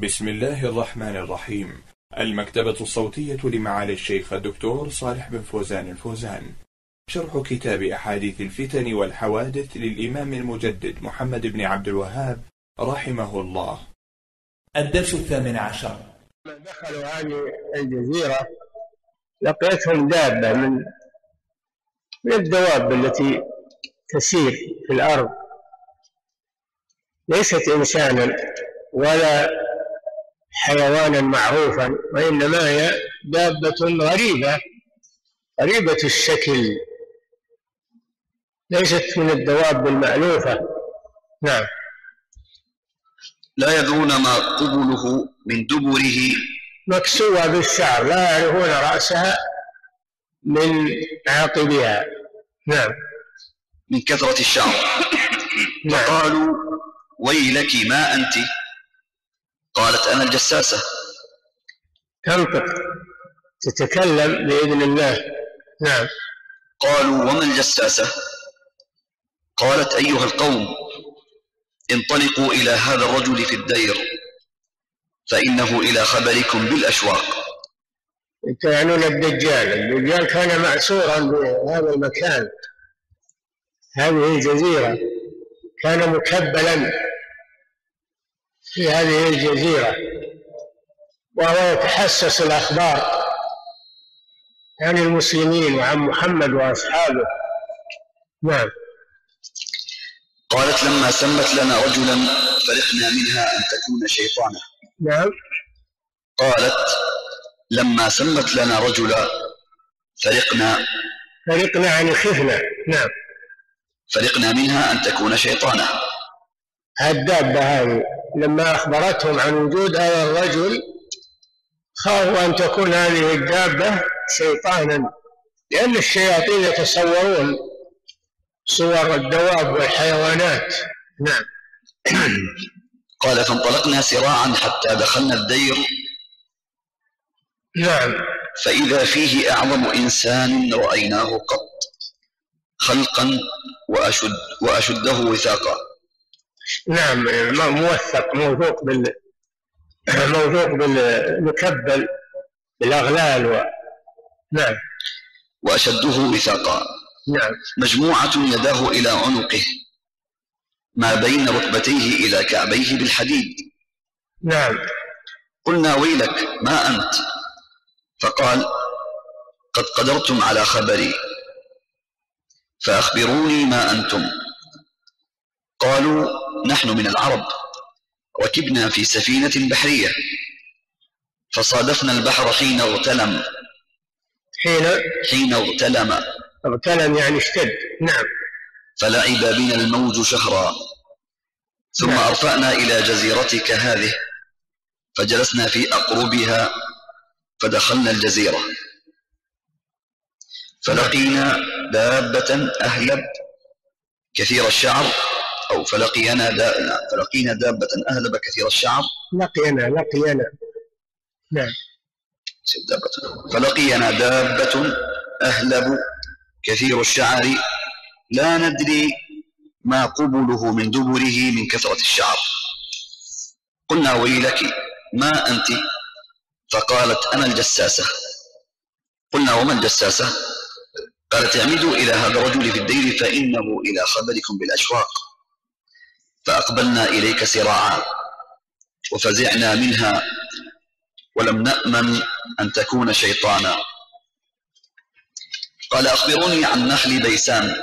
بسم الله الرحمن الرحيم. المكتبة الصوتية لمعالي الشيخ الدكتور صالح بن فوزان الفوزان. شرح كتاب أحاديث الفتن والحوادث للإمام المجدد محمد بن عبد الوهاب رحمه الله. الدرس 18. دخلوا هذه الجزيرة لقيتهم دابة من الدواب التي تسير في الأرض، ليست إنسانا ولا حيوانا معروفا، وإنما هي دابة غريبة الشكل، ليست من الدواب المألوفة. نعم. لا يدرون ما قبله من دبره، مكسوة بالشعر، لا يعرفون رأسها من عاقبها. نعم. من كثرة الشعر. نعم. فقالوا: ويلك ما أنت؟ قالت: أنا الجساسة. تنطق، تتكلم بإذن الله. نعم. قالوا: وما الجساسة؟ قالت: أيها القوم، انطلقوا إلى هذا الرجل في الدير، فإنه إلى خبركم بالأشواق. يعنون الدجال كان مأسورا بهذا المكان، هذه الجزيرة، كان مكبلا في هذه الجزيرة، وهو يتحسس الأخبار عن المسلمين وعن محمد وأصحابه. نعم. قالت: لما سمت لنا رجلا فرحنا منها أن تكون شيطانا. نعم. قالت: لما سمت لنا رجلا فرقنا يعني خفنا. نعم. فرقنا منها أن تكون شيطانا. الدابة هذه لما أخبرتهم عن وجود هذا الرجل خافوا أن تكون هذه الدابة شيطانا، لأن الشياطين يتصورون صور الدواب والحيوانات. نعم. قال: فانطلقنا سراعا حتى دخلنا الدير. نعم. فإذا فيه أعظم إنسان رأيناه قط، خلقا وأشده وثاقا. نعم. موثق، موثوق مكبل بالأغلال نعم. وأشده وثاقا. نعم. مجموعة يداه إلى عنقه، ما بين ركبتيه إلى كعبيه بالحديد. نعم. قلنا: ويلك ما أنت؟ فقال: قد قدرتم على خبري، فأخبروني ما أنتم. قالوا: نحن من العرب، ركبنا في سفينة بحرية، فصادفنا البحر حين اغتلم. اغتلم يعني اشتد. نعم. فلعب بنا الموج شهرا، ثم نعم. أرفأنا إلى جزيرتك هذه، فجلسنا في أقربها، فدخلنا الجزيرة، فلقينا دابة أهلب كثير الشعر، أو فلقينا دابة أهلب كثير الشعر. لقينا. نعم. فلقينا دابة أهلب كثير الشعر، لا ندري ما قبله من دبره من كثرة الشعر. قلنا: ويلك ما أنت؟ فقالت: أنا الجساسة. قلنا: وما الجساسة؟ قالت: اعمدوا إلى هذا الرجل في الدير، فإنه إلى خبركم بالأشواق. فأقبلنا إليك سراعا، وفزعنا منها، ولم نأمن أن تكون شيطانا. قال: أخبروني عن نخل بيسان.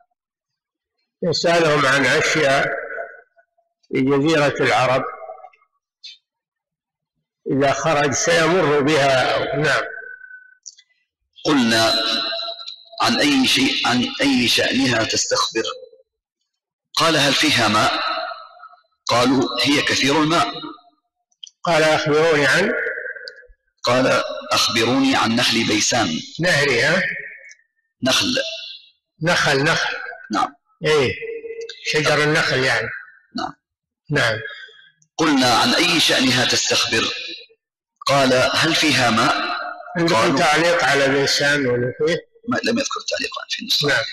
يسألهم عن أشياء في جزيرة العرب إذا خرج سيمر بها. نعم. قلنا: عن أي شأنها تستخبر؟ قال: هل فيها ماء؟ قالوا: هي كثير الماء. قال: أخبروني عن نخل بيسان. نهرها. نخل. نعم. إيه، شجر النخل يعني. نعم. قلنا: عن أي شأنها تستخبر؟ قال: هل فيها ماء؟ عندكم تعليق على بيسان ولا فيه؟ لم يذكر تعليقا في النسخة. نعم.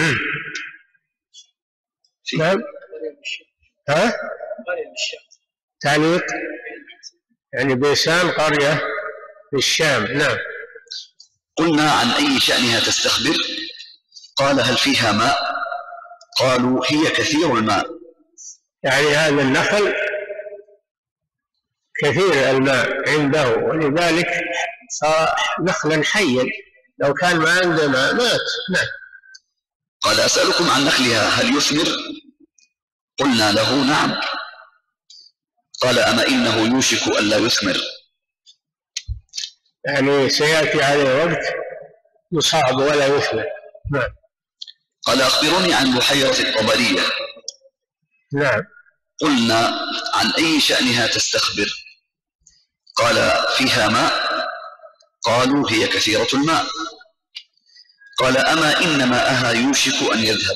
نعم. تعليق يعني بيسان قرية في الشام. نعم. قلنا عن أي شأنها تستخبر؟ قال هل فيها ماء؟ قالوا هي كثير الماء. يعني هذا النخل كثير الماء عنده، ولذلك صار نخلا حيا، لو كان ما عنده ماء مات. نعم. قال أسألكم عن نخلها هل يثمر؟ قلنا له نعم. قال أما إنه يوشك ألا يثمر، يعني سيأتي عليه وقت يصاب ولا يثمر. نعم. قال أخبروني عن بحيرة الطبرية. نعم. قلنا عن أي شأنها تستخبر؟ قال فيها ماء. قالوا هي كثيرة الماء. قال أما إن ماءها يوشك أن يذهب.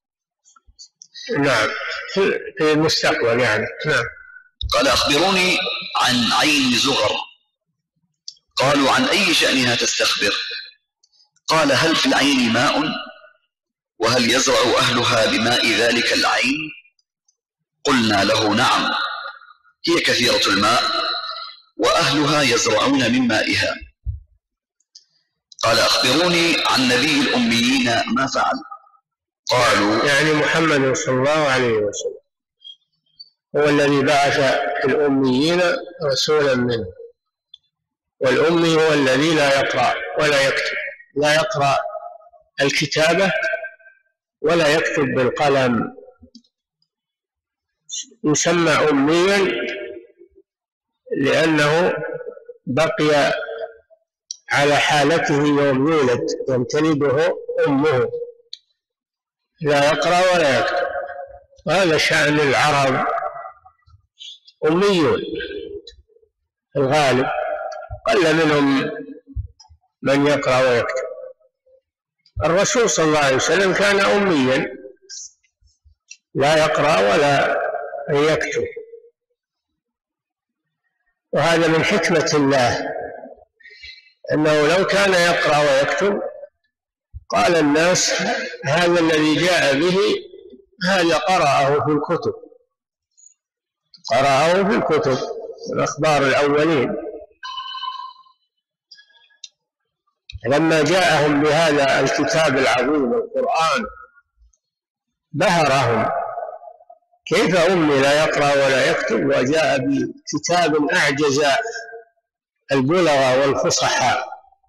نعم، في المستقبل يعني. نعم. قال أخبروني عن عين زغر. قالوا عن أي شأنها تستخبر؟ قال هل في العين ماء؟ وهل يزرع أهلها بماء ذلك العين؟ قلنا له نعم، هي كثيرة الماء وأهلها يزرعون من مائها. قال أخبروني عن نبي الأميين ما فعل. قالوا يعني محمد صلى الله عليه وسلم هو الذي بعث في الأميين رسولا منه، والأمي هو الذي لا يقرأ ولا يكتب، لا يقرأ الكتابة ولا يكتب بالقلم، يسمى أميا لأنه بقي على حالته يوم يولد، يوم تلده أمه، لا يقرأ ولا يكتب. وهذا شأن العرب، أميون الغالب، قل منهم من يقرأ ويكتب. الرسول صلى الله عليه وسلم كان أميا لا يقرأ ولا يكتب، وهذا من حكمة الله أنه لو كان يقرأ ويكتب قال الناس هذا الذي جاء به هذا قرأه في الكتب، قرأه في الكتب الأخبار الأولين. لما جاءهم بهذا الكتاب العظيم القرآن بهرهم، كيف أمي لا يقرأ ولا يكتب وجاء بكتاب أعجز البلغة والفصحاء،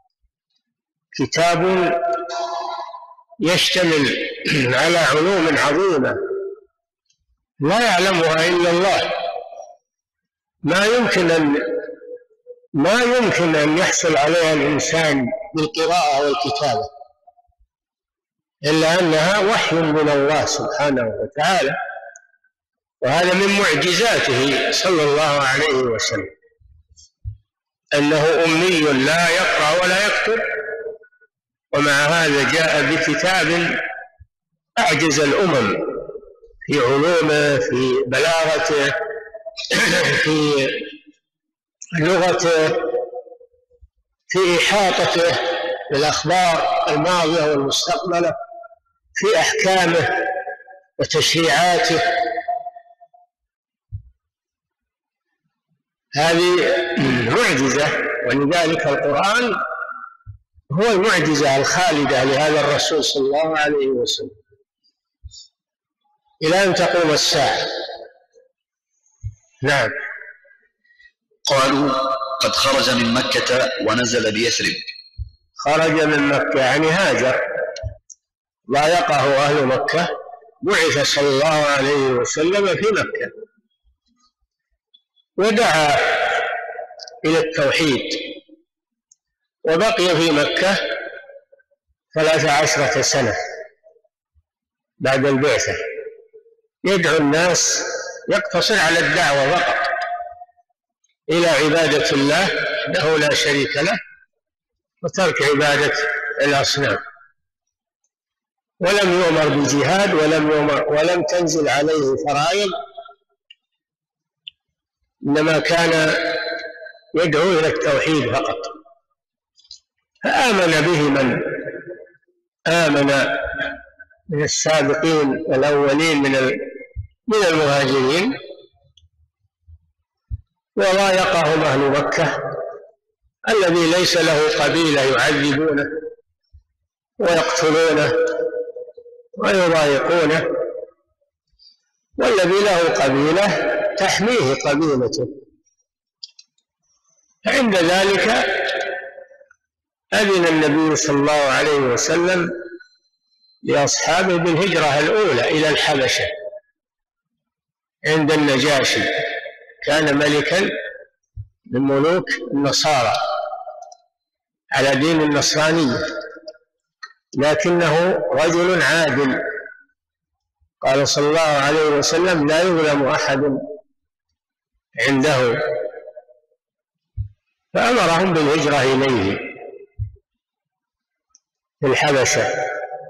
كتاب يشتمل على علوم عظيمة لا يعلمها إلا الله، ما يمكن أن يحصل عليها الإنسان بالقراءة والكتابة إلا أنها وحي من الله سبحانه وتعالى، وهذا من معجزاته صلى الله عليه وسلم أنه أمي لا يقرأ ولا يكتب، ومع هذا جاء بكتاب أعجز الأمم في علومه، في بلاغته، في لغته، في إحاطته بالأخبار الماضية والمستقبلة، في أحكامه وتشريعاته. هذه معجزة، ولذلك القرآن هو المعجزة الخالدة لهذا الرسول صلى الله عليه وسلم إلى أن تقوم الساعة. نعم. قالوا قد خرج من مكة ونزل بيثرب. خرج من مكة يعني هاجر، ضايقه أهل مكة، بعث صلى الله عليه وسلم في مكة ودعا إلى التوحيد، وبقي في مكة 13 سنة بعد البعثة يدعو الناس، يقتصر على الدعوة فقط إلى عبادة الله وحده لا شريك له، وترك عبادة الأصنام، ولم يؤمر بالجهاد ولم تنزل عليه فرائض، إنما كان يدعو إلى التوحيد فقط. فآمن به من آمن من السابقين الأولين من المهاجرين، وضايقهم أهل مكة الذي ليس له قبيلة يعذبونه ويقتلونه ويضايقونه، والذي له قبيلة تحميه قبيلته. فعند ذلك أذن النبي صلى الله عليه وسلم لأصحابه بالهجرة الأولى إلى الحبشة عند النجاشي، كان ملكا من ملوك النصارى على دين النصرانية، لكنه رجل عادل. قال صلى الله عليه وسلم: لا يظلم أحد عنده، فأمرهم بالهجرة إليه في الحبشة،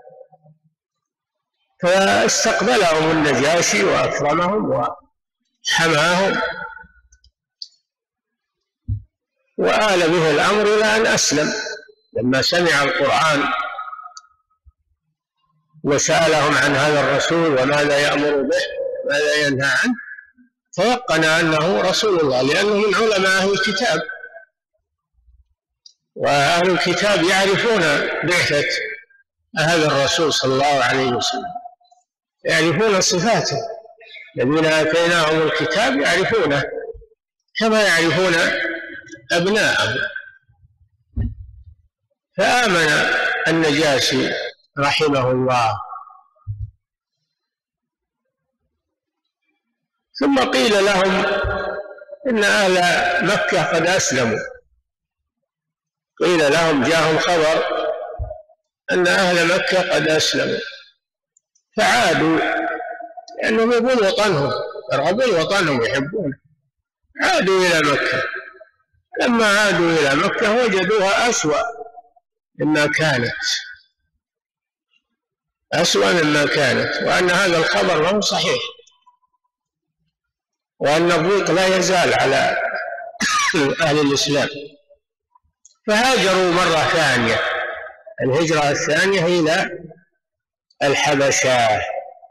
فاستقبلهم النجاشي وأكرمهم وحماهم، وآل به الأمر إلى أن أسلم لما سمع القرآن وسألهم عن هذا الرسول وماذا يأمر به ماذا ينهى عنه، توقن أنه رسول الله، لأنه من علماء أهل الكتاب، وأهل الكتاب يعرفون بعثة هذا الرسول صلى الله عليه وسلم، يعرفون صفاته. الذين آتيناهم الكتاب يعرفونه كما يعرفون أبناءهم. فآمن النجاشي رحمه الله. ثم قيل لهم إن أهل مكة قد أسلموا، قيل لهم جاءهم خبر أن أهل مكة قد أسلموا، فعادوا لأنهم يبون وطنهم، يرغبون وطنهم يحبونه، عادوا إلى مكة. لما عادوا إلى مكة وجدوها أسوأ مما كانت، أسوأ مما كانت، وأن هذا الخبر غير صحيح، وأن الضيق لا يزال على أهل الإسلام. فهاجروا مرة ثانية، الهجرة الثانية إلى الحبشة.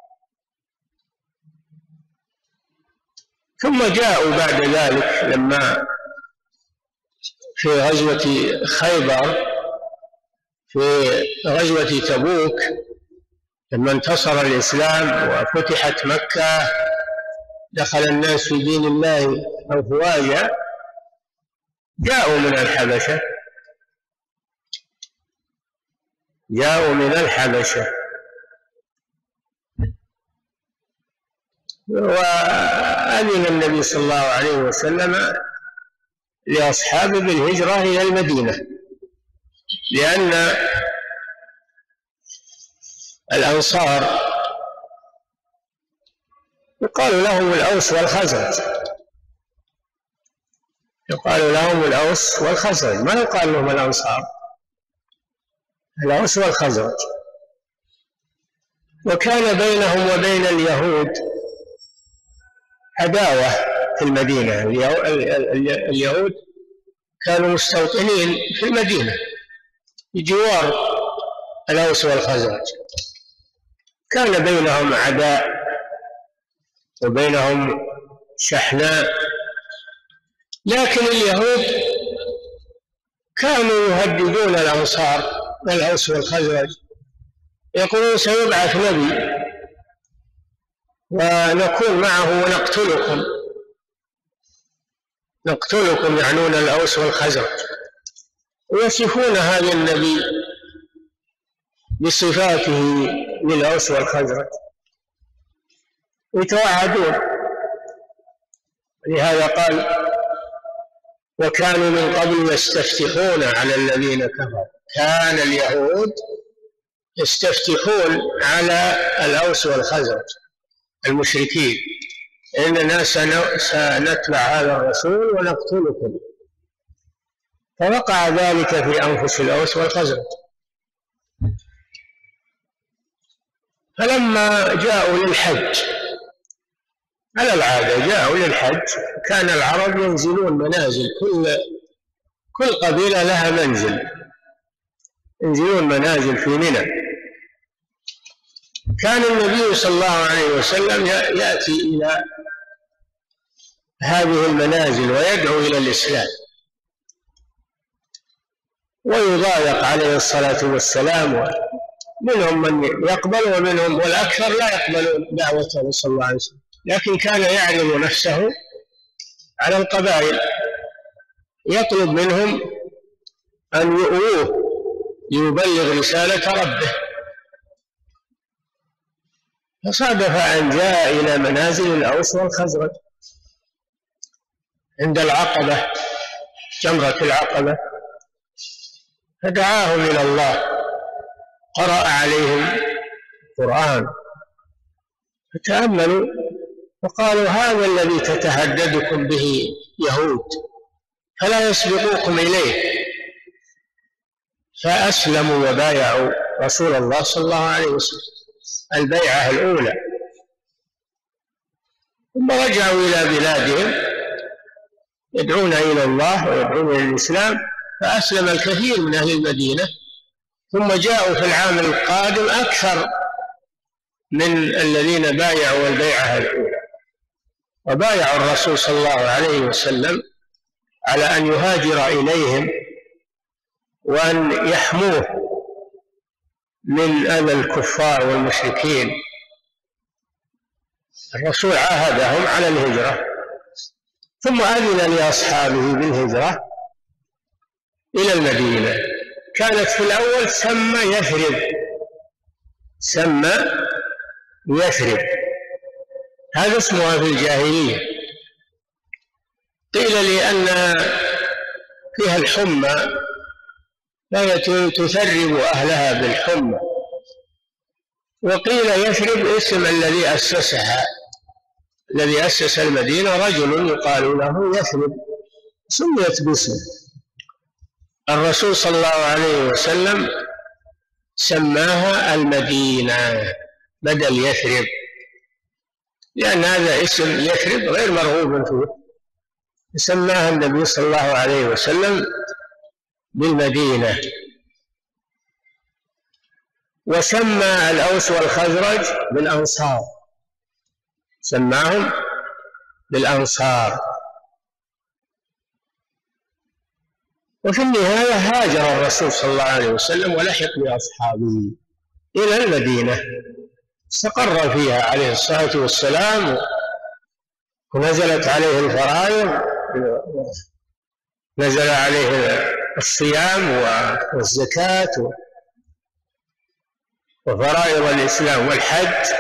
ثم جاءوا بعد ذلك لما في غزوة خيبر، في غزوة تبوك، لما انتصر الإسلام وفتحت مكة دخل الناس في دين الله أفواجا، جاءوا من الحبشة، جاءوا من الحبشة. وأذن النبي صلى الله عليه وسلم لأصحابه بالهجرة إلى المدينة، لأن الأنصار يقال لهم الأوس والخزرج، يقال لهم الأوس والخزرج، ما يقال لهم الأنصار، الأوس والخزرج. وكان بينهم وبين اليهود عداوة في المدينة. اليهود كانوا مستوطنين في المدينة بجوار الأوس والخزرج، كان بينهم عداء وبينهم شحناء. لكن اليهود كانوا يهددون الأنصار والأوس والخزرج، يقولون سيبعث نبي ونكون معه ونقتلكم، نقتلكم، يعنون الأوس والخزرج، ويصفون هذا النبي بصفاته للأوس والخزرج ويتوعدون. لهذا قال: وكانوا من قبل يستفتحون على الذين كفروا. كان اليهود يستفتحون على الأوس والخزرج المشركين: إننا سنتبع هذا الرسول ونقتلكم. فوقع ذلك في أنفس الأوس والخزرج. فلما جاءوا للحج على العادة، جاءوا للحج، كان العرب ينزلون منازل، كل قبيلة لها منزل، ينزلون منازل في منى. كان النبي صلى الله عليه وسلم يأتي إلى هذه المنازل ويدعو إلى الإسلام، ويضايق عليه الصلاة والسلام، منهم من يقبل ومنهم، والأكثر لا يقبلون دعوته صلى الله عليه وسلم، لكن كان يعرض نفسه على القبائل يطلب منهم أن يؤوه ليبلغ رسالة ربه. فصادف أن جاء إلى منازل الأوس والخزرج عند العقبة، جمرة العقبة، فدعاهم إلى الله، قرأ عليهم القرآن فتأملوا فقالوا هذا الذي تتهددكم به يهود فلا يسبقوكم إليه، فأسلموا وبايعوا رسول الله صلى الله عليه وسلم البيعة الأولى، ثم رجعوا إلى بلادهم يدعون إلى الله ويدعون إلى الإسلام، فأسلم الكثير من أهل المدينة، ثم جاءوا في العام القادم أكثر من الذين بايعوا البيعة الأولى، وبايعوا الرسول صلى الله عليه وسلم على أن يهاجر إليهم وأن يحموه من أذى الكفار والمشركين. الرسول عاهدهم على الهجرة، ثم أذن لأصحابه بالهجرة إلى المدينة. كانت في الأول سمى يثرب، هذا اسمها في الجاهلية، قيل لأن فيها الحمى فهي تثرب أهلها بالحمى، وقيل يثرب اسم الذي أسسها، الذي أسس المدينة رجل يقال له يثرب، سميت باسمه. الرسول صلى الله عليه وسلم سماها المدينة بدل يثرب، لأن هذا اسم يثرب غير مرغوب فيه، سماها النبي صلى الله عليه وسلم بالمدينة. وسمى الأوس والخزرج بالأنصار، سماهم بالأنصار. وفي النهاية هاجر الرسول صلى الله عليه وسلم ولحق بأصحابه إلى المدينة، استقر فيها عليه الصلاة والسلام، ونزلت عليه الفرائض، نزل عليه الصيام والزكاة وفرائض الإسلام والحج.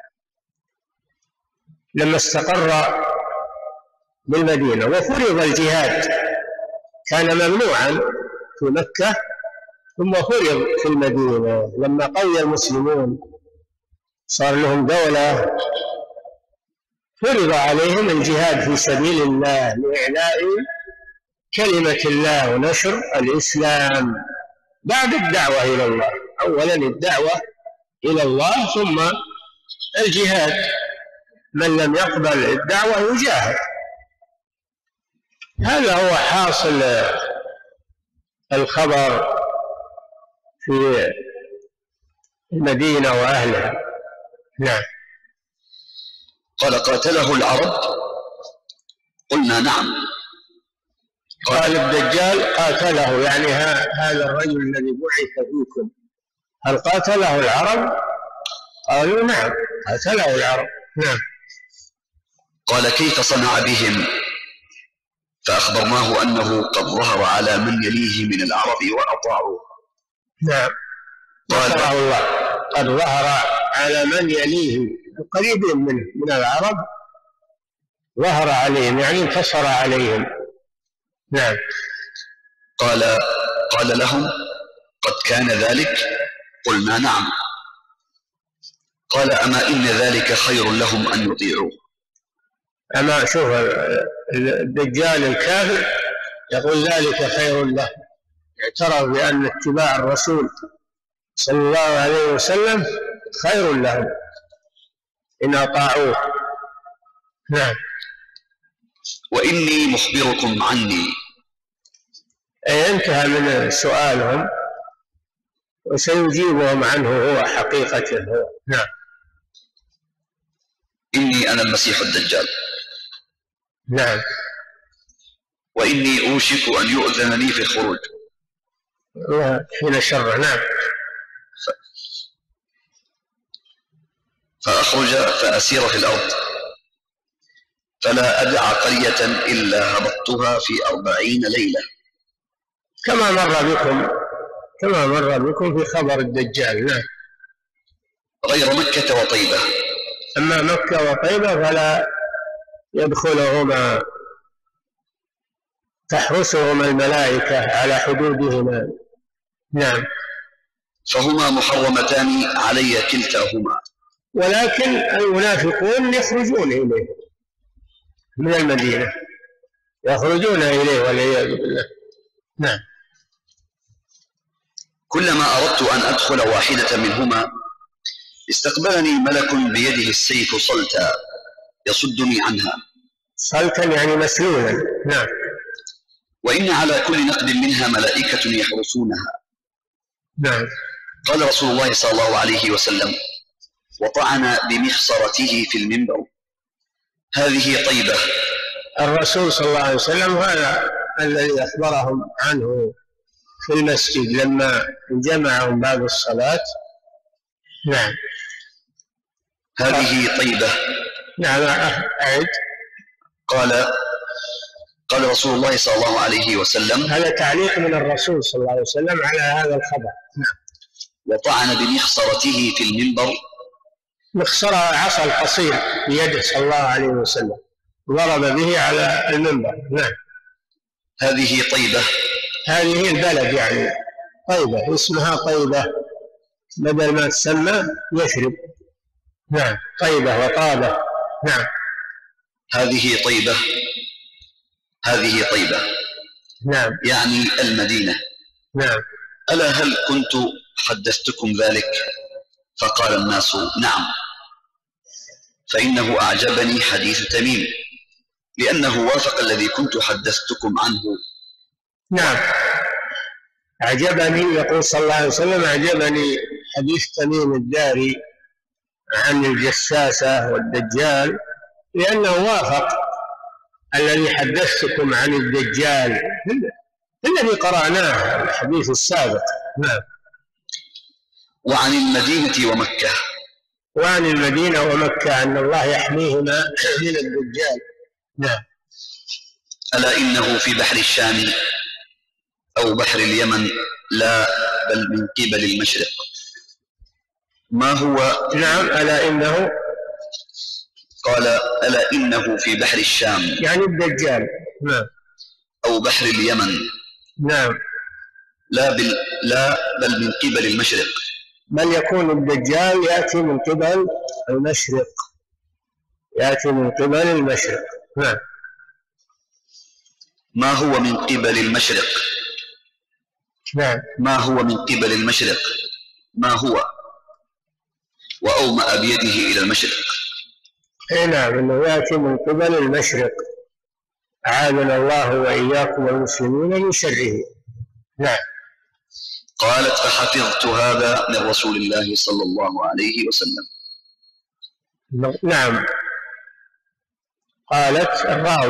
لما استقر بالمدينة وفرض الجهاد، كان ممنوعا في مكة ثم فرض في المدينة لما قوي المسلمون صار لهم دولة، فرض عليهم الجهاد في سبيل الله لإعلاء كلمة الله ونشر الإسلام بعد الدعوة إلى الله. أولا الدعوة إلى الله ثم الجهاد، من لم يقبل الدعوة يجاهد. هذا هو حاصل الخبر في المدينة وأهلها. نعم. قال قاتله العرب؟ قلنا نعم. قال الدجال قاتله، يعني هذا الرجل الذي بعث فيكم هل قاتله العرب؟ قالوا نعم قاتله العرب. نعم. قال كيف صنع بهم؟ فأخبرناه أنه قد ظهر على من يليه من العرب وأطاعوه. نعم. قال الله قد ظهر على من يليه، القريبين منه من العرب ظهر عليهم، يعني انتصر عليهم. نعم. قال لهم قد كان ذلك؟ قلنا نعم. قال أما إن ذلك خير لهم أن يطيعوه. أما شوف الدجال الكافر يقول ذلك خير له، اعترف بأن اتباع الرسول صلى الله عليه وسلم خير لهم إن أطاعوه. نعم. وإني مخبركم عني. انتهى من سؤالهم وسيجيبهم عنه هو حقيقته هو. نعم. إني أنا المسيح الدجال. نعم. وإني أوشك أن يؤذن لي في الخروج. حين شر. نعم. فأخرج فأسير في الأرض فلا أدع قرية إلا هبطتها في 40 ليلة. كما مر بكم في خبر الدجال. نعم. غير مكة وطيبة. أما مكة وطيبة فلا يدخلهما، تحرسهما الملائكة على حدودهما. نعم. فهما محرمتان علي كلتاهما. ولكن المنافقون يخرجون إليه من المدينة، يخرجون إليه والعياذ بالله. نعم. كلما أردت أن أدخل واحدة منهما استقبلني ملك بيده السيف صلتا يصدني عنها. صلتا يعني مسلولا. نعم. وإن على كل نقد منها ملائكة يحرسونها. نعم. قال رسول الله صلى الله عليه وسلم وطعن بمخصرته في المنبر: هذه طيبة. الرسول صلى الله عليه وسلم هذا الذي أخبرهم عنه في المسجد لما جمعهم بعد الصلاة. نعم. هذه طيبة. نعم. أعد. قال رسول الله صلى الله عليه وسلم. هذا تعليق من الرسول صلى الله عليه وسلم على هذا الخبر. نعم. وطعن بمخصرته في المنبر. مخصرة عصا القصير بيده صلى الله عليه وسلم، ضرب به على المنبر. نعم. هذه طيبة. هذه البلد يعني طيبة، اسمها طيبة بدل ما تسمى يثرب. نعم. طيبة وطابة. نعم. هذه طيبة. هذه طيبة. نعم. يعني المدينة. نعم. ألا هل كنت حدثتكم ذلك؟ فقال الناس: نعم. فإنه أعجبني حديث تميم لأنه وافق الذي كنت حدثتكم عنه. نعم. أعجبني، يقول صلى الله عليه وسلم: أعجبني حديث تميم الداري عن الجساسة والدجال لأنه وافق الذي حدثتكم عن الدجال الذي قرأناه الحديث السابق. نعم. وعن المدينة ومكة. وعن المدينة ومكة أن الله يحميهما من الدجال. نعم. ألا إنه في بحر الشام أو بحر اليمن، لا بل من قبل المشرق. ما هو؟ نعم. ألا إنه. قال: ألا إنه في بحر الشام يعني الدجال. نعم. أو بحر اليمن. نعم. لا بل من قبل المشرق. بل يكون الدجال يأتي من قبل المشرق. يأتي من قبل المشرق. نعم. ما هو من قبل المشرق؟ نعم. ما هو من قبل المشرق؟ ما هو؟ وأومأ بيده إلى المشرق. نعم. إنه يأتي من قبل المشرق. أعاذنا الله وإياكم والمسلمين من شره. نعم. قالت: فحفظت هذا من رسول الله صلى الله عليه وسلم. نعم. قالت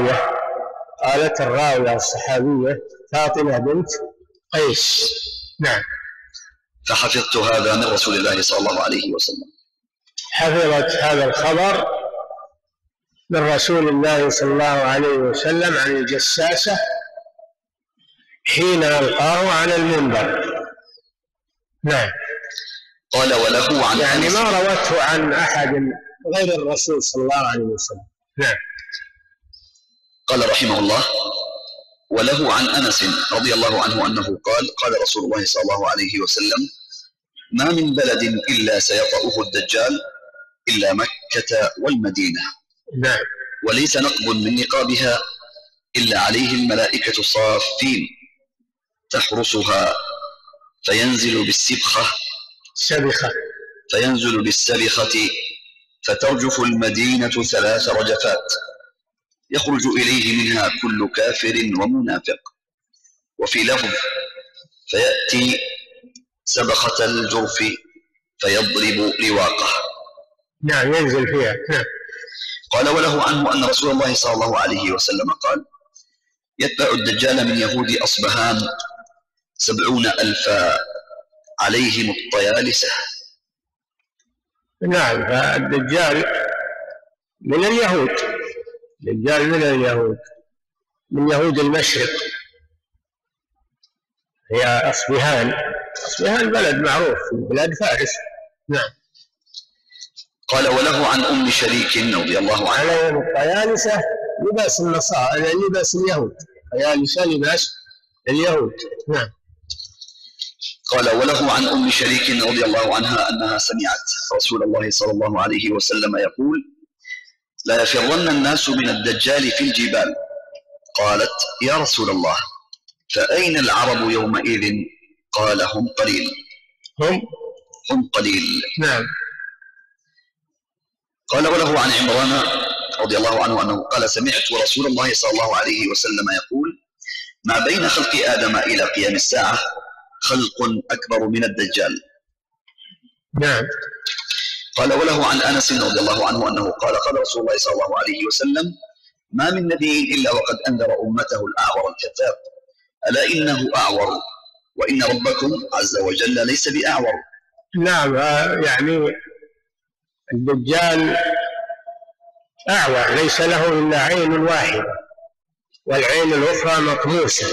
الراوية الصحابية فاطمة بنت قيس. نعم. فحفظت هذا من رسول الله صلى الله عليه وسلم. حفظت هذا الخبر من رسول الله صلى الله عليه وسلم عن الجساسة حين ألقاه على المنبر. نعم. قال: وله عن يعني ما روته عن أحد غير الرسول صلى الله عليه وسلم. نعم. قال رحمه الله: وله عن أنس رضي الله عنه أنه قال رسول الله صلى الله عليه وسلم: ما من بلد إلا سيطأه الدجال إلا مكة والمدينة. نعم. وليس نقب من نقابها إلا عليه الملائكة صافين تحرسها فينزل بالسبخة فترجف المدينة 3 رجفات يخرج إليه منها كل كافر ومنافق. وفي لفظ: فيأتي سبخة الجرف فيضرب رواقه. نعم. ينزل فيها. نعم. قال وله عنه أن رسول الله صلى الله عليه وسلم قال يتبع الدجال من يهود أصبهان 70,000 عليهم الطيالسة. نعم، فالدجال من اليهود، الدجال من اليهود، من يهود المشرق، هي أصبهان. أصبهان بلد معروف في بلاد فارس. نعم. قال وله عن أم شريك رضي الله عنها. عليهم الطيالسة لباس النصارى، لباس اليهود، طيالسة لباس اليهود. نعم. قال وله عن أم شريك رضي الله عنها أنها سمعت رسول الله صلى الله عليه وسلم يقول لا يفرن الناس من الدجال في الجبال. قالت يا رسول الله فأين العرب يومئذ؟ قال هم قليل. هم قليل. نعم. قال وله عن عمران رضي الله عنه أنه قال سمعت رسول الله صلى الله عليه وسلم يقول ما بين خلق آدم إلى قيام الساعة خلق أكبر من الدجال. نعم. قال وله عن أنس رضي الله عنه أنه قال قال رسول الله صلى الله عليه وسلم ما من نبي إلا وقد أنذر أمته الأعور الكذاب ألا إنه أعور وإن ربكم عز وجل ليس بأعور. نعم، يعني الدجال أعور، ليس له إلا عين واحدة والعين الأخرى مطموسة،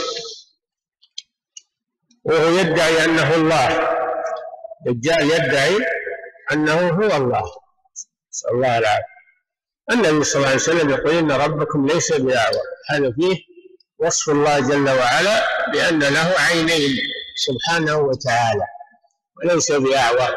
وهو يدعي أنه الله. الدجال يدعي أنه هو الله، صلى الله عليه وسلم. النبي صلى الله عليه وسلم يقول إن ربكم ليس بأعور، هذا فيه وصف الله جل وعلا بأن له عينين سبحانه وتعالى، وليس بأعور،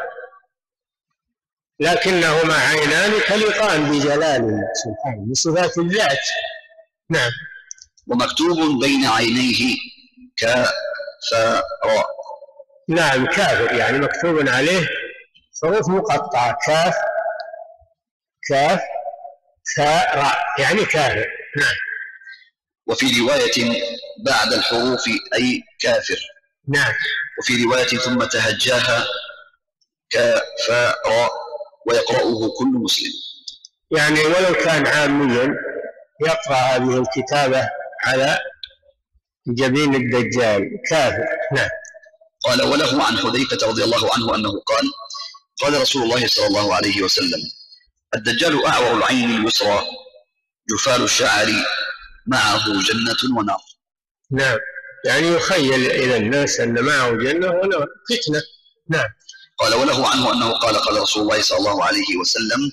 لكنهما عينان تليقان بجلاله سبحانه بصفات الذات. نعم. ومكتوب بين عينيه كافر. نعم، كافر يعني مكتوب عليه حروف مقطعة، كاف كاف فاء راء، يعني كافر. نعم. وفي رواية بعد الحروف أي كافر. نعم. وفي رواية ثم تهجاها كافر ويقرأه كل مسلم. يعني ولو كان عاميا يقرأ هذه الكتابة على جبين الدجال كافر. نعم. قال وله عن حذيفة رضي الله عنه أنه قال قال رسول الله صلى الله عليه وسلم الدجال أعور العين اليسرى جفال الشعر معه جنة ونار. نعم، يعني يخيل إلى الناس أن معه جنة ونار، فتنة. نعم. قال وله عنه أنه قال قال رسول الله صلى الله عليه وسلم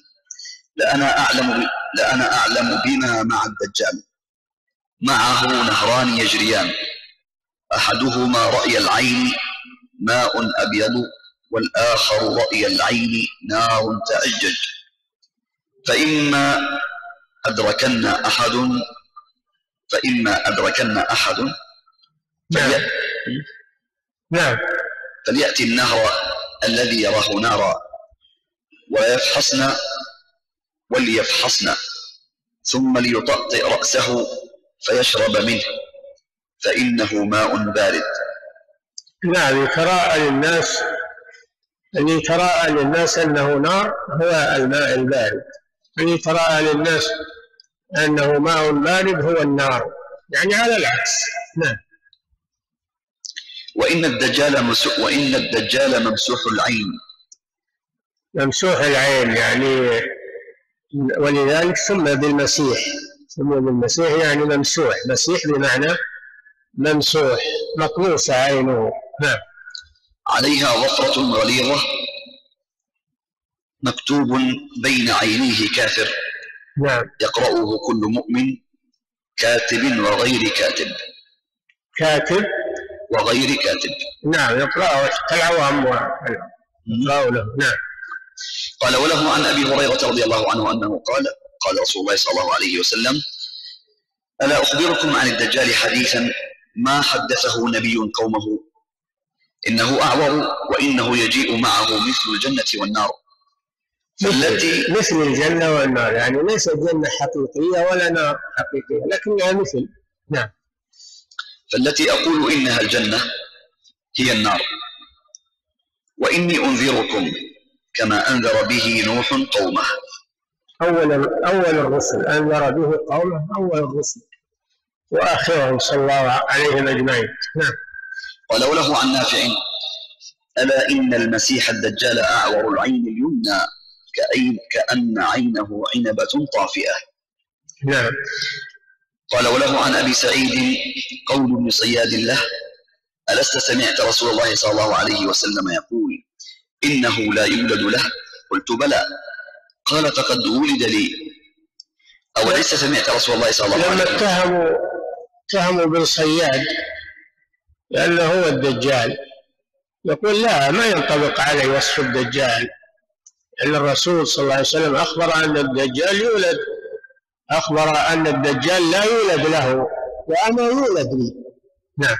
لأنا أعلم بما مع الدجال معه نهران يجريان أحدهما رأي العين ماء أبيض والآخر رأي العين نار تأجج فإما أدركن أحد نعم. فليأتي النهر الذي يراه نارا وليفحصن ثم ليطأطئ رأسه فيشرب منه فإنه ماء بارد. نعم، يتراءى للناس أنه نار هو الماء البارد، يتراءى للناس أنه ماء بارد هو النار، يعني على العكس. نعم. وإن الدجال ممسوح العين. ممسوح العين يعني، ولذلك سمى بالمسيح يعني ممسوح، مسيح بمعنى ممسوح، مطموسة عينه. نعم. عليها ظفرة غليظة مكتوب بين عينيه كافر. نعم. يقرأه كل مؤمن كاتب وغير كاتب. كاتب وغير كاتب. نعم، يقرأه العوام يقرأه له. نعم. قال وله عن أبي هريرة رضي الله عنه أنه قال قال رسول الله صلى الله عليه وسلم ألا أخبركم عن الدجال حديثا ما حدثه نبي قومه إنه أعور وإنه يجيء معه مثل الجنة والنار. مثل الجنة والنار، يعني ليس جنة حقيقية ولا نار حقيقية، لكنها مثل. نعم. فالتي أقول إنها الجنة هي النار وإني أنذركم كما أنذر به نوح قومه. أول الرسل أنذر به قومه، أول الرسل وآخرهم صلى الله عليهم أجمعين. نعم. وله عن نافع: ألا إن المسيح الدجال أعور العين اليمنى كأن عينه عنبة طافئة. نعم. قال: وله عن أبي سعيد قول ابن صياد له: ألست سمعت رسول الله صلى الله عليه وسلم يقول إنه لا يولد له؟ قلت: بلى. قال: فقد ولد لي. أوليس سمعت رسول الله صلى الله عليه وسلم؟ لما اتهموا بن صياد لأنه هو الدجال، يقول لا، ما ينطبق عليه وصف الدجال، لأن الرسول صلى الله عليه وسلم أخبر أن الدجال يولد، أخبر أن الدجال لا يولد له وأنا يولد لي. نعم.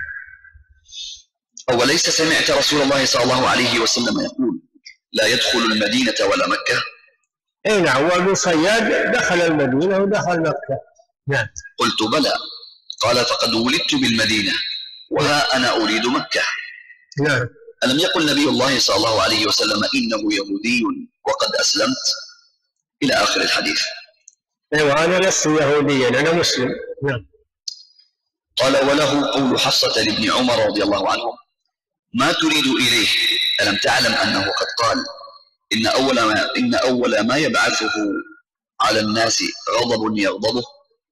أوليس سمعت رسول الله صلى الله عليه وسلم يقول لا يدخل المدينة ولا مكة؟ اي نعم، وابن صياد دخل المدينة ودخل مكة. نعم. قلت: بلى. قال: فقد ولدت بالمدينة وها أنا أريد مكة. نعم. ألم يقل نبي الله صلى الله عليه وسلم إنه يهودي وقد أسلمت؟ إلى آخر الحديث. ايوه، أنا لست يهوديا، أنا مسلم. نعم. قال: وله قول حفصة لابن عمر رضي الله عنه: ما تريد إليه؟ ألم تعلم أنه قد قال إن أول ما يبعثه على الناس غضب يغضبه؟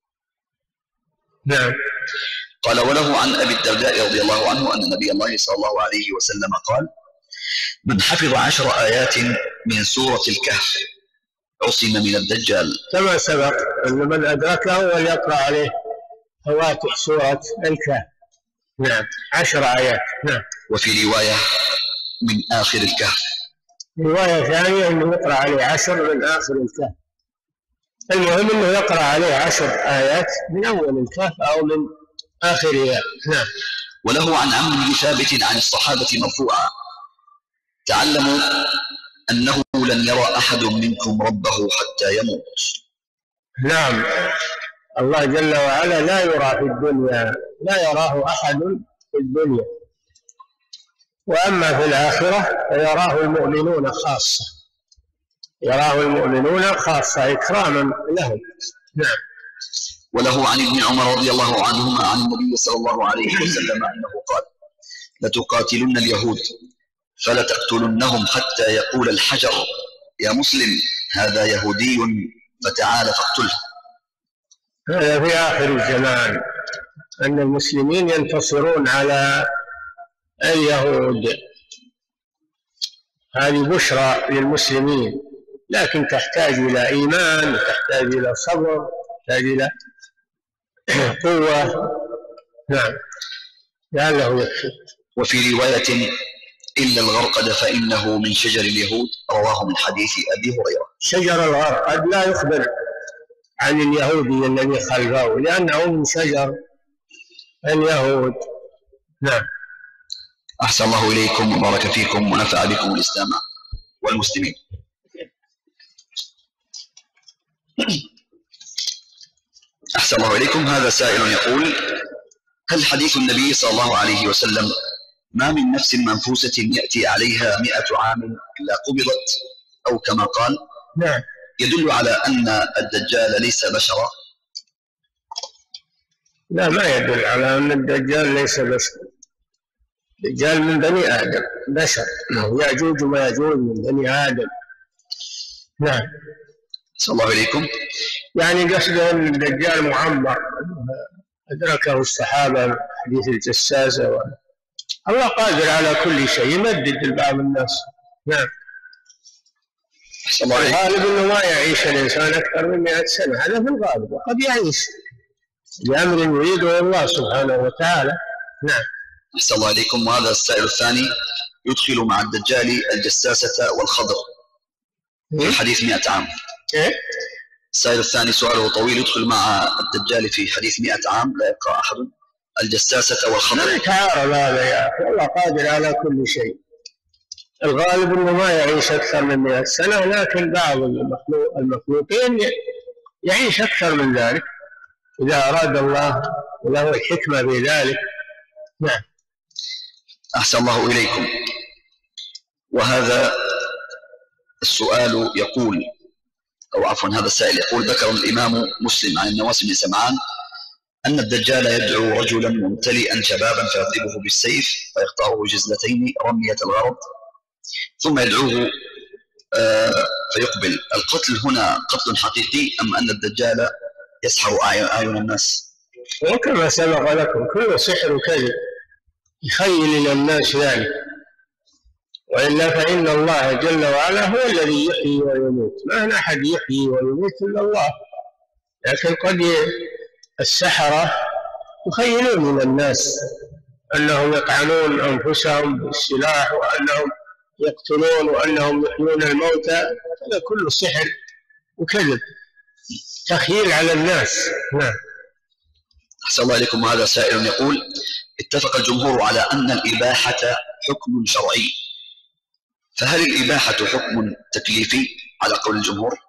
نعم. قال: وله عن أبي الدرداء رضي الله عنه أن نبي الله صلى الله عليه وسلم قال: من حفظ 10 آيات من سورة الكهف عصم من الدجال. كما سبق أن من أدركه وليقرأ عليه فواتح سورة الكهف. نعم، 10 آيات. نعم. وفي رواية من آخر الكهف. رواية ثانية أنه يقرأ عليه 10 من آخر الكهف. المهم أنه يقرأ عليه 10 آيات من أول الكهف أو من آخرها. نعم. وله عن عمرو بن ثابت عن الصحابة مرفوعا: تعلموا أنه لن يرى أحد منكم ربه حتى يموت. نعم. الله جل وعلا لا يرى في الدنيا، لا يراه أحد في الدنيا، وأما في الآخرة فيراه المؤمنون خاصة، يراه المؤمنون خاصة إكراما لهم. نعم. وله عن ابن عمر رضي الله عنهما عن النبي صلى الله عليه وسلم أنه قال: لتقاتلن اليهود فلتقتلنهم حتى يقول الحجر يا مسلم هذا يهودي فتعال فاقتله. هذا في آخر الزمان، أن المسلمين ينتصرون على اليهود، هذه بشرى للمسلمين، لكن تحتاج إلى إيمان، تحتاج إلى صبر، تحتاج إلى قوة. نعم، لعله يكفي. وفي رواية: إلا الغرقد فإنه من شجر اليهود، رواه من حديث أبي هريرة. شجر الغرقد لا يخبر عن اليهودي الذي خلفه، لأنه من شجر اليهود. نعم. أحسن الله إليكم وبارك فيكم ونفع بكم الإسلام والمسلمين. أحسن الله إليكم. هذا سائل يقول: هل حديث النبي صلى الله عليه وسلم ما من نفس منفوسة يأتي عليها 100 عام إلا قبضت، أو كما قال، نعم، يدل على أن الدجال ليس بشرا؟ لا، ما يدل على أن الدجال ليس بشر، الدجال من بني آدم، بشر، يأجوج وماجوج من بني آدم. نعم. صلى الله عليكم. يعني قصده أن الدجال معمر، أدركه الصحابة حديث الجساسة، الله قادر على كل شيء، يمدد لبعض الناس. نعم. الغالب أنه ما يعيش الإنسان أكثر من 100 سنة، هذا في الغالب، وقد يعيش بأمر يريده الله سبحانه وتعالى. نعم. أحسن الله عليكم. وهذا السائل الثاني يدخل مع الدجال الجساسة والخضر في حديث 100 عام. السائل الثاني سؤاله طويل: يدخل مع الدجال في حديث 100 عام لا يبقى أحد، الجساسة والخضر. لا يتعارض هذا يا أخي، الله قادر على كل شيء. الغالب أنه ما يعيش أكثر من 100 سنة، لكن بعض المخلوقين يعيش أكثر من ذلك إذا أراد الله وله الحكمة في ذلك. نعم. أحسن الله إليكم. وهذا السؤال يقول: أو عفوا هذا السائل يقول: ذكر الإمام مسلم عن النواس بن سمعان أن الدجال يدعو رجلا ممتلئا شبابا فيضربه بالسيف فيقطعه جزلتين رمية الغرض ثم يدعوه فيقبل. القتل هنا قتل حقيقي أم أن الدجال يسحر أعين الناس؟ وكما سبق لكم كل سحر وكذب يخيل إلى الناس ذلك، وإلا فإن الله جل وعلا هو الذي يحيي ويميت، ما هنا أحد يحيي ويميت إلا الله. لكن قد السحرة يخيلون إلى الناس أنهم يطعنون أنفسهم بالسلاح وأنهم يقتلون وأنهم يحيون الموتى، هذا كله سحر وكذب، تخييل على الناس. نعم. أحسن الله إليكم. هذا سائل يقول: اتفق الجمهور على أن الإباحة حكم شرعي، فهل الإباحة حكم تكليفي على قول الجمهور؟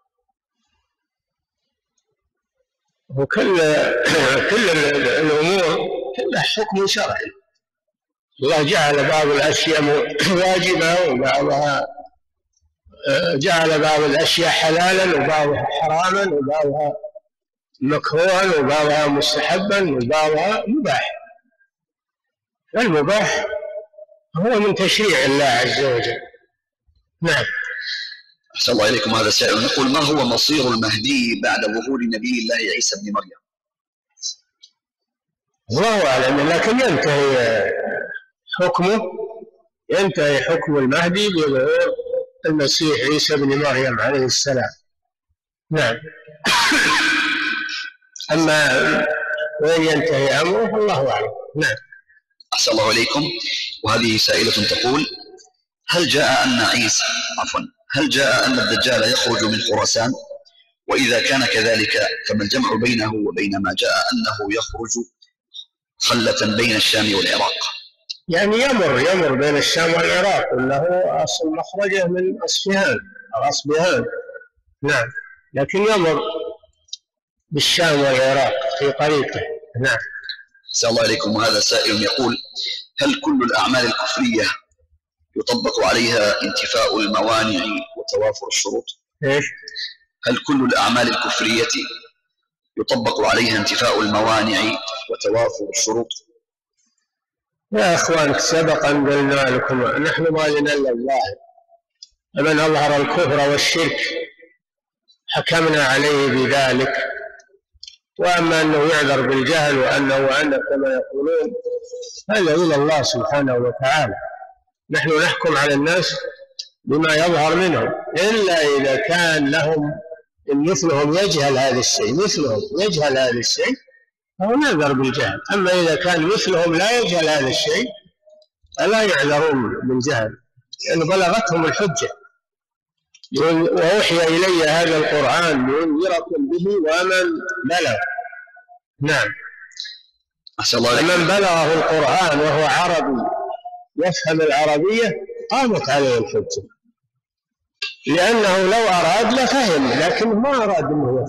وكل الأمور كلها حكم شرعي. الله جعل بعض الأشياء واجبة وبعضها جعل بعض الأشياء حلالا وبعضها حراما وبعضها مكروها وبعضها مستحبا وبعضها مباح. المباح هو من تشريع الله عز وجل. نعم. أحسن الله إليكم. هذا السائل يقول: ما هو مصير المهدي بعد ظهور نبي الله عيسى بن مريم؟ الله أعلم، لكن ينتهي حكم المهدي بظهور المسيح عيسى بن مريم عليه السلام. نعم. أما وين ينتهي أمره الله أعلم. نعم. أحسن الله إليكم. وهذه سائلة تقول: هل جاء أن الدجال يخرج من خراسان؟ وإذا كان كذلك فما الجمع بينه وبين ما جاء أنه يخرج خلة بين الشام والعراق؟ يعني يمر بين الشام والعراق، وله أصل مخرجه من أصفهان. نعم. لكن يمر بالشام والعراق في طريقه. نعم. أحسن الله إليكم. وهذا سائل يقول: هل كل الأعمال الكفرية يطبق عليها انتفاء الموانع وتوافر الشروط؟ إيش؟ هل كل الأعمال الكفرية يطبق عليها انتفاء الموانع وتوافر الشروط؟ يا أخوان، سبق أن قلنا لكم نحن ما لنا إلا الظاهر، فمن أظهر الكفر والشرك حكمنا عليه بذلك، وأما أنه يعذر بالجهل وأنه كما يقولون هذا إلى الله سبحانه وتعالى. نحن نحكم على الناس بما يظهر منهم، إلا إذا كان لهم مثلهم يجهل هذا الشيء فهو يعذر بالجهل. أما إذا كان مثلهم لا يجهل هذا الشيء فلا يعذرون بالجهل، لأن بلغتهم الحجة. وأوحي إلي هذا القرآن لينذركم به ومن بلغ. نعم. فمن بلغه القرآن وهو عربي يفهم العربية قامت عليه الحجة، لأنه لو أراد لفهم، لكن ما أراد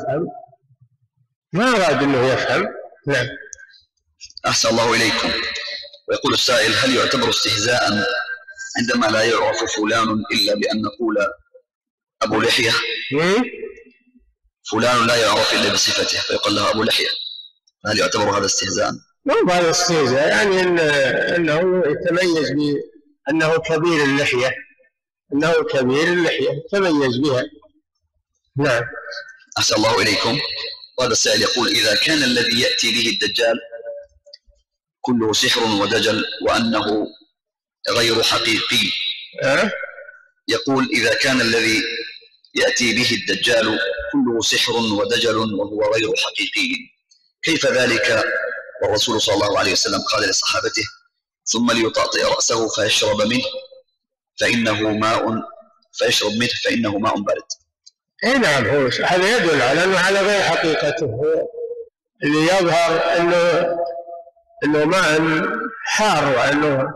أنه يفهم. نعم. أحسن الله إليكم. ويقول السائل: هل يعتبر استهزاء عندما لا يعرف فلان إلا بأن نقول أبو لحية؟ فلان لا يعرف إلا بصفته فيقال له أبو لحية، هل يعتبر هذا استهزاء؟ ما هذا استهزاء، يعني أنه يتميز بأنه كبير اللحية، تميز بها. نعم. أحسن الله إليكم. وهذا السائل يقول: إذا كان الذي يأتي به الدجال كله سحر ودجل وأنه غير حقيقي، يقول: إذا كان الذي يأتي به الدجال كله سحر ودجل وهو غير حقيقي، كيف ذلك والرسول صلى الله عليه وسلم قال لصحابته: ثم ليطأطئ رأسه فيشرب منه فإنه ماء بارد؟ نعم. هذا يدل على أنه على غير حقيقته، اللي يظهر أنه ماء حار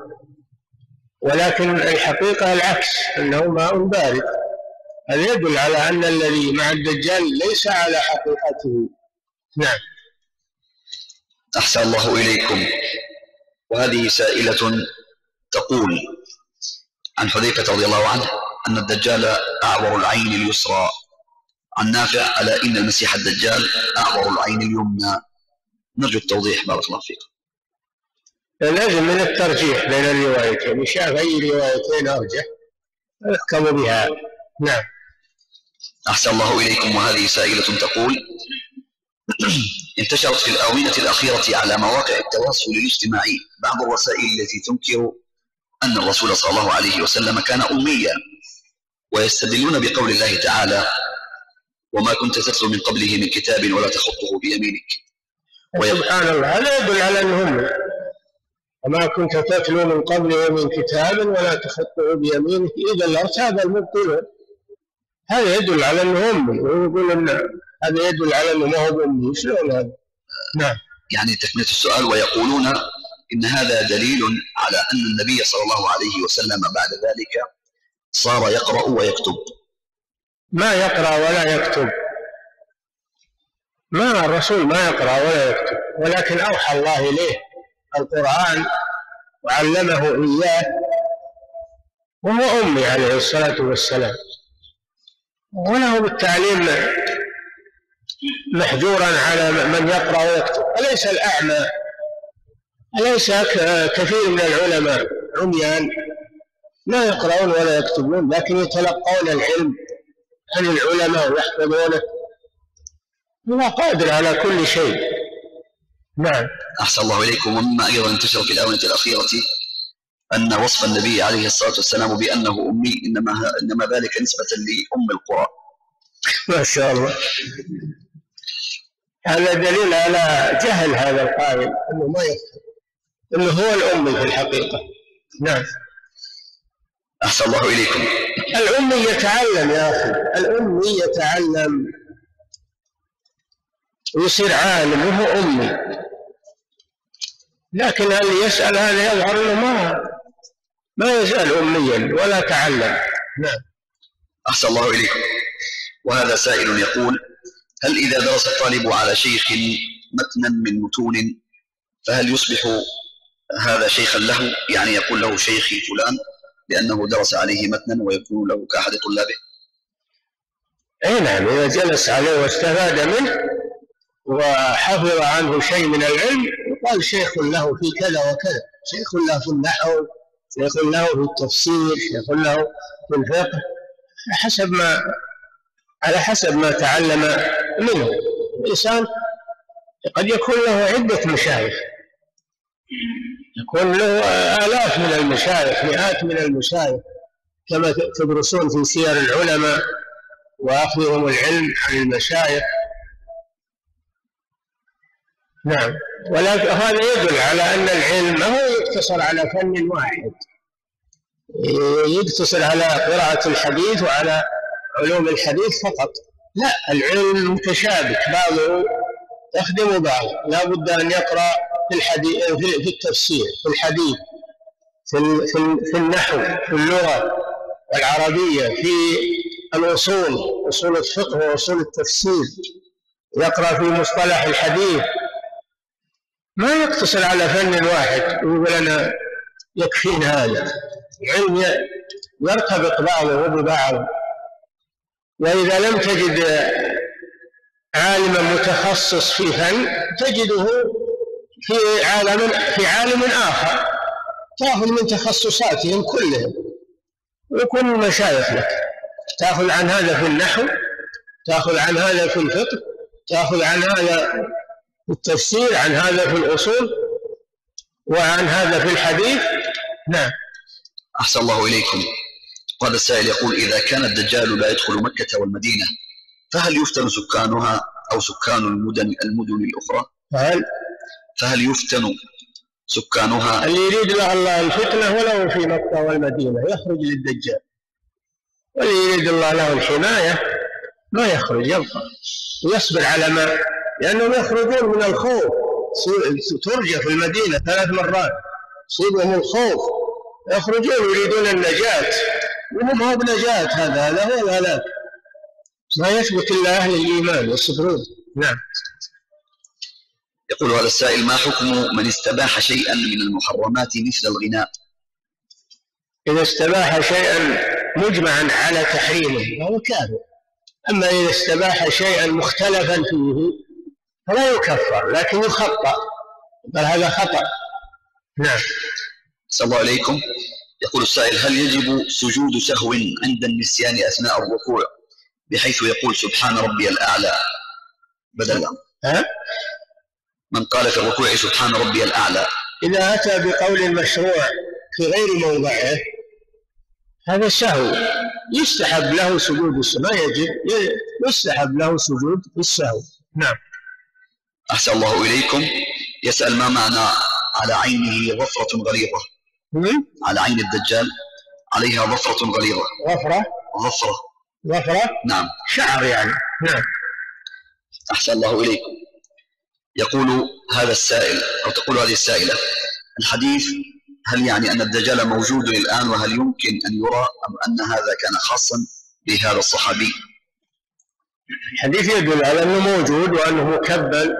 ولكن الحقيقة العكس، أنه ماء بارد. هذا يدل على أن الذي مع الدجال ليس على حقيقته. نعم. أحسن الله إليكم. وهذه سائلة تقول عن حذيفة رضي الله عنه أن الدجال أعور العين اليسرى عن نافع على إن المسيح الدجال أعور العين اليمنى. نرجو التوضيح بارك الله فيكم. لازم من الترجيح بين الروايتين، شاف أي روايتين أرجح يحكم بها. نعم. أحسن الله إليكم. وهذه سائلة تقول: انتشرت في الآونة الأخيرة على مواقع التواصل الاجتماعي بعض الرسائل التي تنكر أن الرسول صلى الله عليه وسلم كان أميا، ويستدلون بقول الله تعالى: وما كنت تتلو من قبله من كتاب ولا تخطه بيمينك. سبحان الله، هذا يدل على أنهم وما كنت تتلو من قبله من كتاب ولا تخطه بيمينك إذا لارتاب المبطلون. هذا يدل على أنهم ويقول أن هذا يدل على أنه ما هو أمي. شلون هذا؟ نعم. يعني تكملة السؤال: ويقولون إن هذا دليل على أن النبي صلى الله عليه وسلم بعد ذلك صار يقرأ ويكتب. ما يقرأ ولا يكتب، ما الرسول ما يقرأ ولا يكتب، ولكن أوحى الله إليه القرآن وعلمه إياه، وهو أمي عليه الصلاة والسلام، وله بالتعليم محجورا على من يقرأ ويكتب. أليس الأعمى، أليس كثير من العلماء عميان لا يقرؤون ولا يكتبون لكن يتلقون العلم عن العلماء ويحفظونه؟ هو قادر على كل شيء. نعم. أحسن الله إليكم. ومما أيضا انتشر في الآونة الأخيرة أن وصف النبي عليه الصلاة والسلام بأنه أمي إنما ذلك نسبة لأم القرى. ما شاء الله، هذا دليل على جهل هذا القائل أنه ما يفهم أنه هو الأمي في الحقيقة. نعم. أحسن الله إليكم. الأمي يتعلم يا أخي، الأمي يتعلم ويصير عالم وهو أمي، لكن اللي يسأل هذا يظهر أنه ما يزال أميا ولا تعلم. نعم. أحسن الله إليكم. وهذا سائل يقول: هل إذا درس الطالب على شيخ متنا من متون فهل يصبح هذا شيخا له؟ يعني يقول له شيخي فلان لأنه درس عليه متنا ويكون له كأحد طلابه. أي نعم، إذا جلس عليه واستفاد منه وحفظ عنه شيء من العلم يقال شيخ له في كذا وكذا، شيخ له في النحو، شيخ له في التفسير، شيخ له في الفقه، على حسب ما تعلم منه. الإنسان قد يكون له عدة مشايخ، يكون له آلاف من المشايخ، مئات من المشايخ، كما تدرسون في سير العلماء وأخذهم العلم عن المشايخ. نعم. ولكن هذا يدل على أن العلم ما هو يقتصر على فن واحد، يقتصر على قراءة الحديث وعلى علوم الحديث فقط، لا، العلم متشابك، بعضه يخدم بعض. لا بد أن يقرأ في الحديث، في التفسير، في الحديث، في النحو، في اللغة العربية، في الأصول، أصول الفقه وأصول التفسير، يقرأ في مصطلح الحديث. ما يقتصر على فن واحد ويقول أنا يكفينا هذا. العلم يرتبط بعضه ببعض، وإذا لم تجد عالما متخصص في فن تجده في عالم آخر، تأخذ من تخصصاتهم كلهم ويكون مشايخ لك، تأخذ عن هذا في النحو، تأخذ عن هذا في الفقه، تأخذ عن هذا في التفسير، عن هذا في الأصول، وعن هذا في الحديث. نعم. أحسن الله إليكم. وهذا السائل يقول: إذا كان الدجال لا يدخل مكة والمدينة فهل يفتن سكانها أو سكان المدن الأخرى؟ فهل يفتن سكانها؟ اللي يريد له الله الفتنة ولو في مكة والمدينة يخرج للدجال، واللي يريد الله له الحماية ما يخرج، يبقى ويصبر على ما، لأنهم يخرجون من الخوف. ترجف المدينة 3 مرات، يصيبهم الخوف، يخرجون يريدون النجاة، وهم هو بنجاة، هذا هو الهلاك. ما يثبت إلا أهل الإيمان يصبرون. نعم. يقول هذا السائل: ما حكم من استباح شيئا من المحرمات مثل الغناء؟ إذا استباح شيئا مجمعا على تحريمه فهو كافر، أما إذا استباح شيئا مختلفا فيه فلا يكفر لكن يخطأ، بل هذا خطأ. نعم. صلى الله عليكم. يقول السائل: هل يجب سجود سهو عند النسيان أثناء الركوع بحيث يقول سبحان ربي الأعلى بدل من قال في الركوع سبحان ربي الأعلى؟ إذا أتى بقول مشروع في غير موضعه هذا سهو، يستحب له سجود السهو، ما يجب، يستحب له سجود السهو. نعم. أحسن الله إليكم. يسأل: ما معنى على عينه ظفرة غليظة؟ على عين الدجال عليها ظفرة غليظة. ظفرة. نعم. شعر يعني. نعم. أحسن الله إليكم. يقول هذا السائل أو تقول هذه السائلة: الحديث هل يعني أن الدجال موجود الآن وهل يمكن أن يرى أم أن هذا كان خاصا بهذا الصحابي؟ الحديث يدل على أنه موجود وأنه مكبل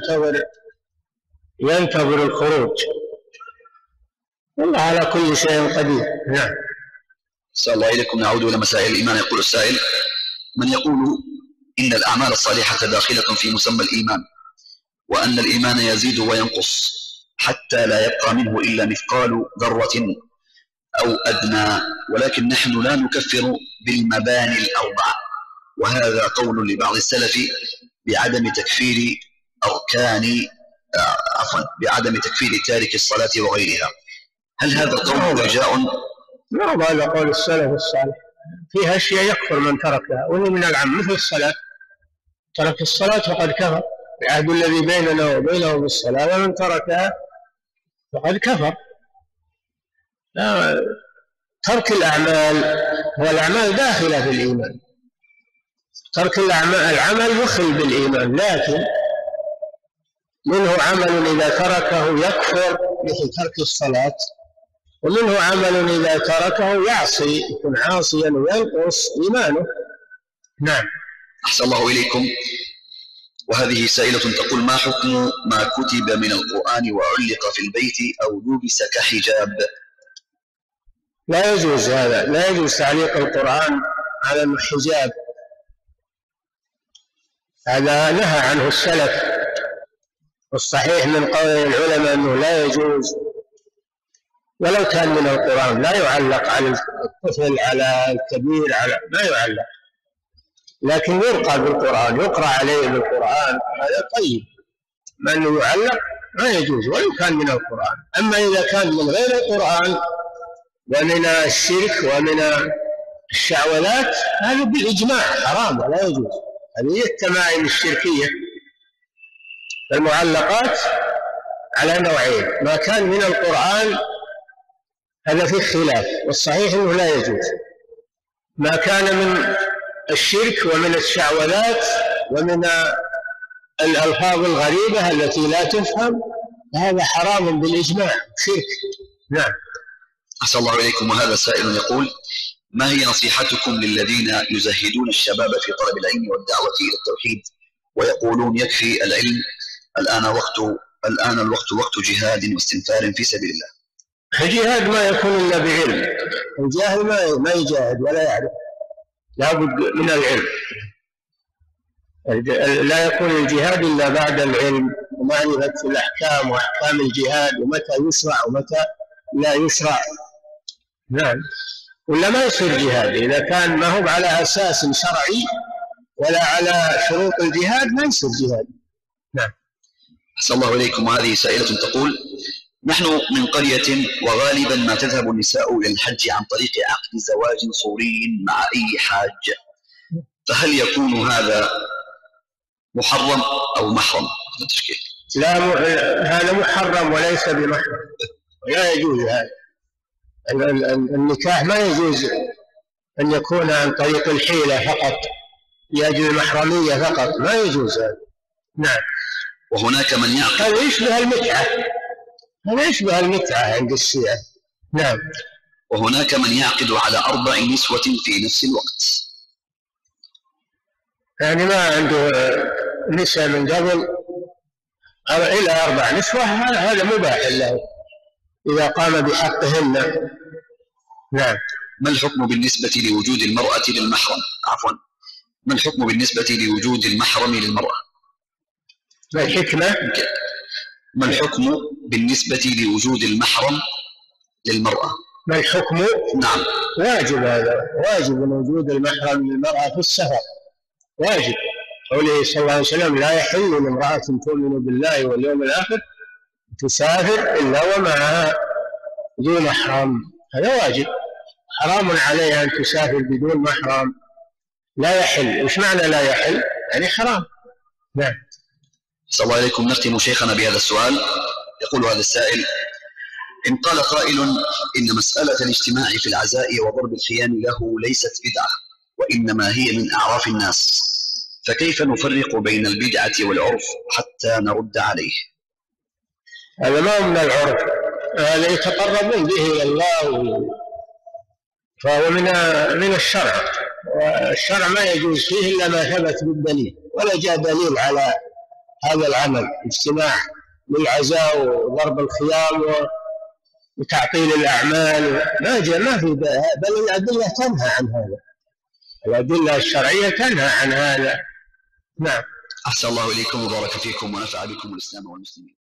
ينتظر الخروج، والله على كل شيء قدير. نعم. أحسن الله إليكم. نعود إلى مسائل الإيمان. يقول السائل: من يقول إن الأعمال الصالحة داخلة في مسمى الإيمان وأن الإيمان يزيد وينقص حتى لا يبقى منه إلا مثقال ذرة أو أدنى، ولكن نحن لا نكفر بالمباني الأربعة، وهذا قول لبعض السلف بعدم تكفير بعدم تكفير تارك الصلاة وغيرها. هل هذا القول رجاء؟ لا، هذا قول السلف الصالح، فيها أشياء يكفر من تركها، وإنه من العام مثل الصلاة، ترك الصلاة فقد كفر، العهد الذي بيننا وبينهم بالصلاة ومن تركها فقد كفر. لا، ترك الأعمال والأعمال داخلة في الإيمان، ترك العمل يخل بالإيمان، لكن منه عمل إذا تركه يكفر مثل ترك الصلاة، ومنه عمل إذا تركه يعصي، يكون عاصيا وينقص إيمانه. نعم. أحسن الله إليكم. وهذه سائلة تقول: ما حكم ما كتب من القرآن وعلق في البيت أو لبس كحجاب؟ لا يجوز هذا، لا يجوز تعليق القرآن على الحجاب، هذا نهى عنه السلف، والصحيح من قول العلماء أنه لا يجوز، ولو كان من القرآن لا يعلق على الطفل على الكبير، على ما يعلق، لكن يرقى بالقرآن، يقرأ عليه بالقرآن، هذا طيب. ما أنه يعلق ما يجوز ولو كان من القرآن. أما إذا كان من غير القرآن ومن الشرك ومن الشعوذات هذا بالإجماع حرام ولا يجوز، هذه هي التمائم الشركية. المعلقات على نوعين: ما كان من القرآن هذا فيه خلاف، والصحيح أنه لا يجوز. ما كان من الشرك ومن الشعوذات ومن الألفاظ الغريبة التي لا تفهم هذا حرام بالإجماع، شرك. نعم. أحسن الله إليكم. وهذا سائل يقول: ما هي نصيحتكم للذين يزهدون الشباب في طلب العلم والدعوة إلى التوحيد ويقولون يكفي العلم، الآن الوقت وقت جهاد واستنفار في سبيل الله؟ الجهاد ما يكون إلا بعلم، الجاهل ما يجاهد ولا يعرف، لا بد من العلم، لا يكون الجهاد إلا بعد العلم ومعرفة الأحكام وأحكام الجهاد ومتى يشرع ومتى لا يشرع. نعم. ولا ما يصير جهاد إذا كان ما هو على أساس شرعي ولا على شروط الجهاد، ما يصير جهاد. نعم. أحسن الله إليكم. وهذه سائلة تقول: نحن من قرية وغالبا ما تذهب النساء إلى الحج عن طريق عقد زواج صوري مع أي حاج، فهل يكون هذا محرم أو محرم؟ لا، هذا محرم وليس بمحرم، لا يجوز هذا. النكاح ما يجوز أن يكون عن طريق الحيلة فقط لأجل المحرمية فقط، ما يجوز هذا. نعم. وهناك من يعقد، هذا يشبه المتعة، هذا يشبه المتعة عند الشيعة. نعم. وهناك من يعقد على 4 نسوة في نفس الوقت، يعني ما عنده نساء من قبل إلى 4 نسوة، هذا مباح له إذا قام بحقهن. نعم. ما الحكم بالنسبة لوجود المرأة للمحرم؟ ما الحكم بالنسبة لوجود المحرم للمرأة؟ ما الحكمة؟ ما الحكم بالنسبة لوجود المحرم للمرأة؟ ما الحكم؟ نعم. واجب، هذا واجب وجود المحرم للمرأة في السفر، واجب. قوله صلى الله عليه وسلم: لا يحل لامرأة تؤمن بالله واليوم الآخر تسافر إلا ومعها ذو محرم، هذا واجب. حرام عليها أن تسافر بدون محرم، لا يحل. وش معنى لا يحل؟ يعني حرام. نعم. صلى الله عليكم. نختم شيخنا بهذا السؤال. يقول هذا السائل: إن قال قائل إن مسألة الاجتماع في العزاء وضرب الخيام له ليست بدعة وإنما هي من أعراف الناس، فكيف نفرق بين البدعة والعرف حتى نرد عليه؟ هذا ما من العرف، هذا يتقربون به إلى الله، فهو من الشرع، والشرع ما يجوز فيه إلا ما ثبت بالدليل، ولا جاء دليل على هذا العمل، اجتماع للعزاء وضرب الخيام وتعطيل الأعمال، ما جاء، ما في، بل الأدلة تنهى عن هذا، الأدلة الشرعية تنهى عن هذا. نعم. أحسن الله إليكم وبارك فيكم ونفع بكم الإسلام والمسلمين.